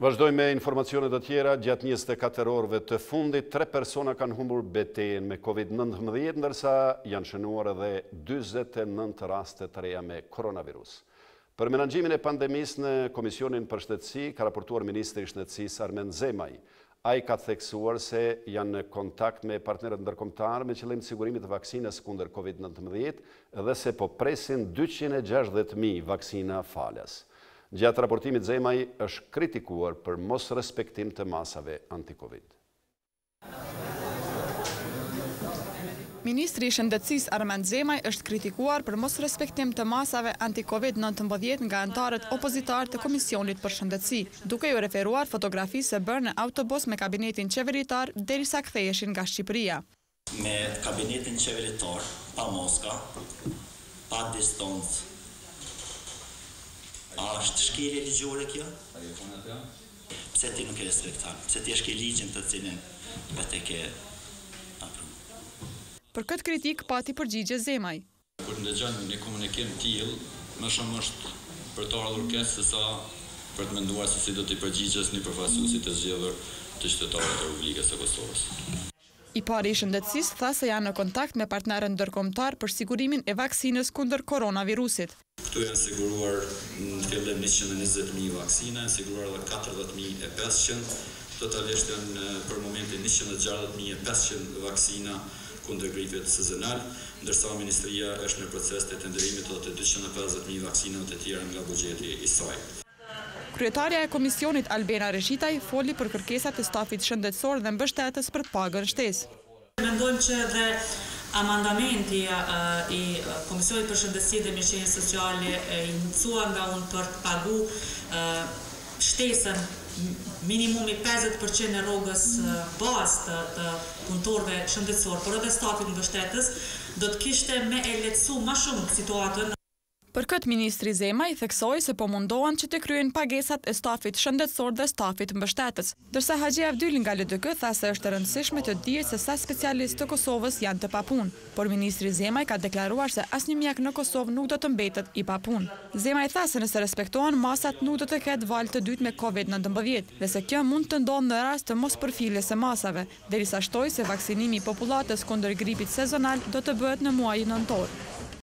Vazhdojmë me informacionet të tjera. Gjatë 24 orëve të fundit, 3 persona kanë humbur betejën me COVID-19, ndërsa janë shënuar edhe 49 raste të reja me koronavirus. Për menaxhimin e pandemisë në Komisionin për Shtetësi ka raportuar Ministri i Shëndetësisë Armen Zemaj. Ai ka theksuar se janë në kontakt me partnerët ndërkombëtar me qëllim të sigurimit të vaksinës kundër COVID-19 dhe se po presin 260.000 vaksina falas. Gjatë raportimit, Zemaj është kritikuar për mos respektim të masave anti-Covid. Ministri i Shëndetësisë Armen Zemaj është kritikuar për mos respektim të masave anti-Covid-19 nga anëtarët opozitar të Komisionit për Shëndetësi, duke ju referuar fotografisë e bërë në autobus me kabinetin qeveritar derisa ktheheshin nga Shqipëria. Me kabinetin qeveritar, pa moska, pa distancë, a është shkelje ligjore kjo? Pse ti nuk e respekton? Pse ti e shkel ligjin të cilin vetë ke aprovuar? Për këtë kritik pati përgjigje Zemaj. Kur ndëgjon një komunikim tillë, më shumë është për të ardhur keq se sa për të menduar se si do t'i përgjigjes një përfaqësuesi të zgjedhur të qytetarëve të Republikës së Kosovës. I pari i Shëndetësisë tha se janë në kontakt me partnerët ndërkombëtar për sigurimin e vaksinës kundër koronavirusit. Këtu janë siguruar në fillim 120.000 vaksina, siguruar edhe 40.500, totalisht janë për momentin 160.500 vaksina kundër gripit sezonal, ndërsa Ministria është në proces të tenderimit të 250.000 vaksina të tjera nga buxheti i saj. Kryetarja e Komisionit Albena Reshitaj foli për kërkesat e stafit shëndetësor dhe mbështetës për pagën shtesë. Mendojmë që dhe amandamenti i Komisionit për Shëndetësi dhe Mirëqenie Sociale i mësua nga unë për të pagu shtesën minimumi 50% e rrogës bazë të punëtorëve shëndetësor, por edhe stafit mbështetës, do të kishte me e lehtësu më shumë situatën. Për këtë Ministri Zemaj theksoi se po mundohen që të kryen pagesat e stafit shëndetësor dhe stafit mbështetës, ndërsa Haxhi Avdyl nga LDK tha se është e rëndësishme të dihet se sa specialistë të Kosovës janë të papunë, por Ministri Zemaj ka deklaruar se asnjë mjek në Kosovë nuk do të mbetet i papunë. Zemaj tha se nëse respektohen masat nuk do të ketë valë të dytë me COVID-19 dhe se kjo mund të ndodhë në rast të mospërfiljes së masave, derisa shtoi se vaksinimi i popullatës kundër gripit sezonal do të bëhet në muajin nëntor.